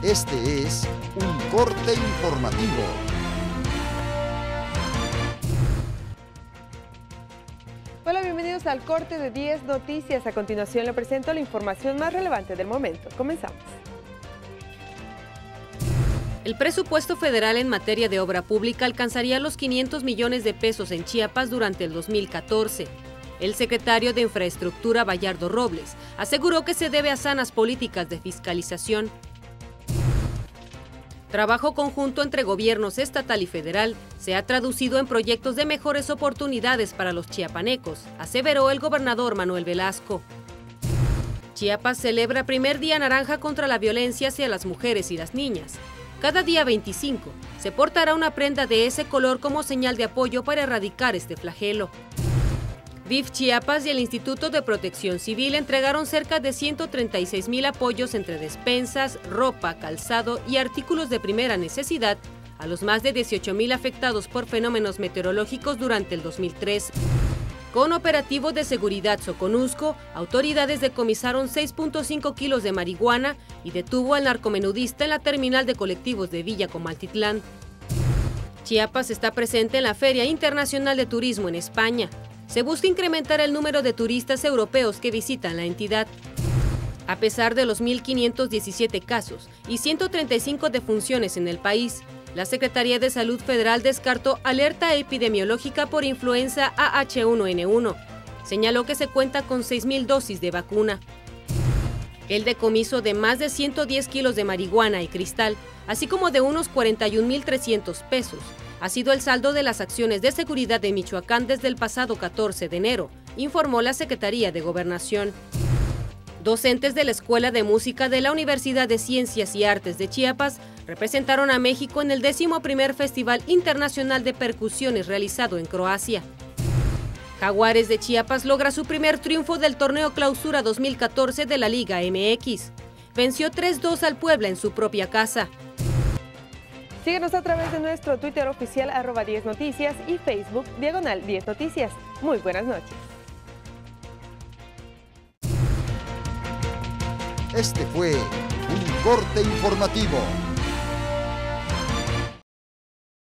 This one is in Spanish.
Este es un corte informativo. Hola, bienvenidos al corte de 10 noticias. A continuación le presento la información más relevante del momento. Comenzamos. El presupuesto federal en materia de obra pública alcanzaría los 500 millones de pesos en Chiapas durante el 2014. El secretario de Infraestructura, Bayardo Robles, aseguró que se debe a sanas políticas de fiscalización. Trabajo conjunto entre gobiernos estatal y federal se ha traducido en proyectos de mejores oportunidades para los chiapanecos, aseveró el gobernador Manuel Velasco. Chiapas celebra primer día naranja contra la violencia hacia las mujeres y las niñas. Cada día 25 se portará una prenda de ese color como señal de apoyo para erradicar este flagelo. DIF Chiapas y el Instituto de Protección Civil entregaron cerca de 136,000 apoyos entre despensas, ropa, calzado y artículos de primera necesidad a los más de 18,000 afectados por fenómenos meteorológicos durante el 2003. Con operativo de seguridad Soconusco, autoridades decomisaron 6.5 kilos de marihuana y detuvo al narcomenudista en la terminal de colectivos de Villa Comaltitlán. Chiapas está presente en la Feria Internacional de Turismo en España. Se busca incrementar el número de turistas europeos que visitan la entidad. A pesar de los 1,517 casos y 135 defunciones en el país, la Secretaría de Salud Federal descartó alerta epidemiológica por influenza AH1N1. Señaló que se cuenta con 6,000 dosis de vacuna. El decomiso de más de 110 kilos de marihuana y cristal, así como de unos 41,300 pesos, ha sido el saldo de las acciones de seguridad de Michoacán desde el pasado 14 de enero, informó la Secretaría de Gobernación. Docentes de la Escuela de Música de la Universidad de Ciencias y Artes de Chiapas representaron a México en el 11º Festival Internacional de Percusiones realizado en Croacia. Jaguares de Chiapas logra su primer triunfo del torneo Clausura 2014 de la Liga MX. Venció 3-2 al Puebla en su propia casa. Síguenos a través de nuestro Twitter oficial @10noticias y Facebook /10 noticias. Muy buenas noches. Este fue un corte informativo.